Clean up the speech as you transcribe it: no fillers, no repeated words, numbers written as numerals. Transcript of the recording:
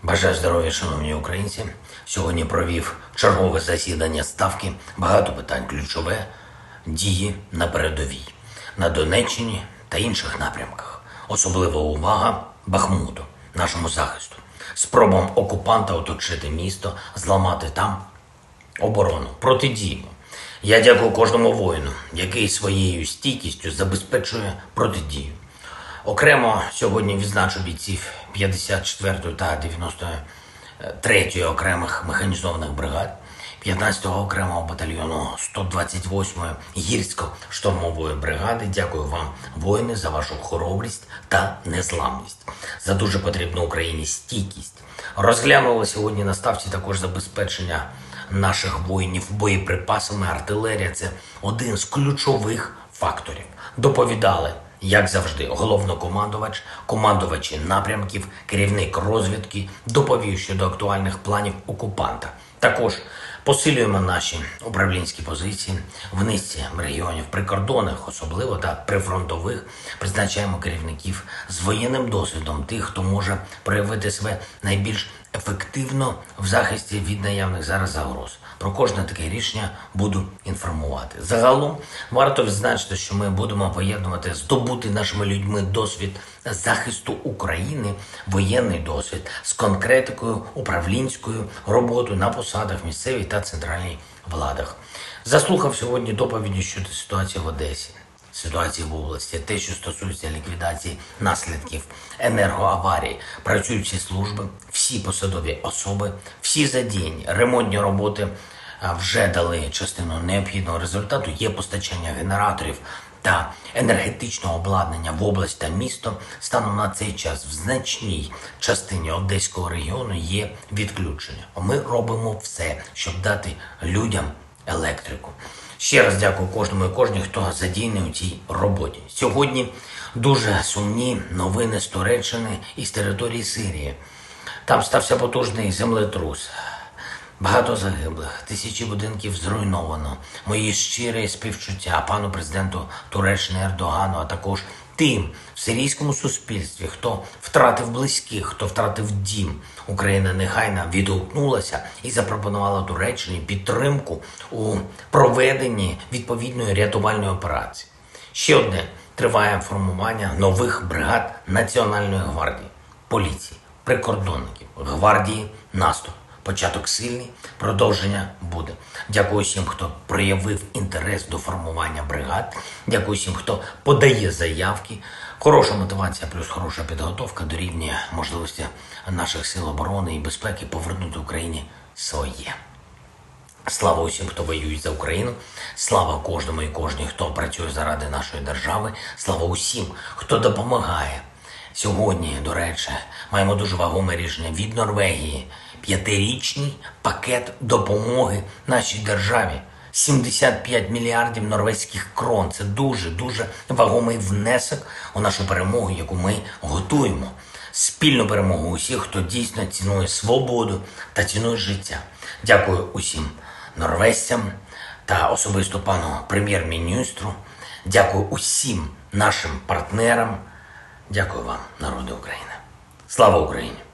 Бажаю здоров'я, шановні українці. Сьогодні провів чергове засідання Ставки. Багато питань ключове – дії на передовій, на Донеччині та інших напрямках. Особлива увага Бахмуту, нашому захисту. Спробам окупанта оточити місто, зламати там оборону. Протидіємо. Я дякую кожному воїну, який своєю стійкістю забезпечує протидію. Окремо сьогодні відзначу бійців 54-ї та 93-ї окремих механізованих бригад, 15-го окремого батальйону 128-ї гірсько-штурмової бригади. Дякую вам, воїни, за вашу хоробрість та незламність, за дуже потрібну Україні стійкість. Розглянули сьогодні на ставці також забезпечення наших воїнів боєприпасами. Артилерія – це один з ключових факторів. Доповідали, як завжди, головнокомандувач, командувачі напрямків, керівник розвідки, доповів щодо актуальних планів окупанта. Також посилюємо наші управлінські позиції в низці регіонів, прикордонних особливо та прифронтових. Призначаємо керівників з воєнним досвідом, тих, хто може проявити себе найбільш ефективно в захисті від наявних зараз загроз. Про кожне таке рішення буду інформувати. Загалом варто відзначити, що ми будемо поєднувати здобутий нашими людьми досвід захисту України, воєнний досвід з конкретикою, управлінською роботою на посадах в місцевій та центральній владах. Заслухав сьогодні доповіді щодо ситуації в Одесі, ситуації в області, те, що стосується ліквідації наслідків енергоаварії. Працюють всі служби, всі посадові особи, всі задіяні. Ремонтні роботи вже дали частину необхідного результату. Є постачання генераторів та енергетичного обладнання в область та місто. Станом на цей час в значній частині Одеського регіону є відключення. Ми робимо все, щоб дати людям електрику. Ще раз дякую кожному і кожній, хто задійний у цій роботі. Сьогодні дуже сумні новини з Туреччини і з території Сирії. Там стався потужний землетрус. Багато загиблих, тисячі будинків зруйновано. Мої щирі співчуття пану президенту Туреччини Ердогану, а також тим в сирійському суспільстві, хто втратив близьких, хто втратив дім. Україна негайно відгукнулася і запропонувала Туреччині підтримку у проведенні відповідної рятувальної операції. Ще одне: триває формування нових бригад Національної гвардії, поліції, прикордонників, гвардії наступу. Початок сильний, продовження буде. Дякую всім, хто проявив інтерес до формування бригад. Дякую всім, хто подає заявки. Хороша мотивація плюс хороша підготовка дорівнює можливості наших сил оборони і безпеки повернути Україні своє. Слава усім, хто воює за Україну. Слава кожному і кожній, хто працює заради нашої держави. Слава усім, хто допомагає. Сьогодні, до речі, маємо дуже вагоме рішення від Норвегії. 5-річний пакет допомоги нашій державі. 75 мільярдів норвезьких крон. Це дуже вагомий внесок у нашу перемогу, яку ми готуємо. Спільну перемогу усіх, хто дійсно цінує свободу та цінує життя. Дякую усім норвезцям та особисто пану прем'єр-міністру. Дякую усім нашим партнерам. Дякую вам, народи України. Слава Україні!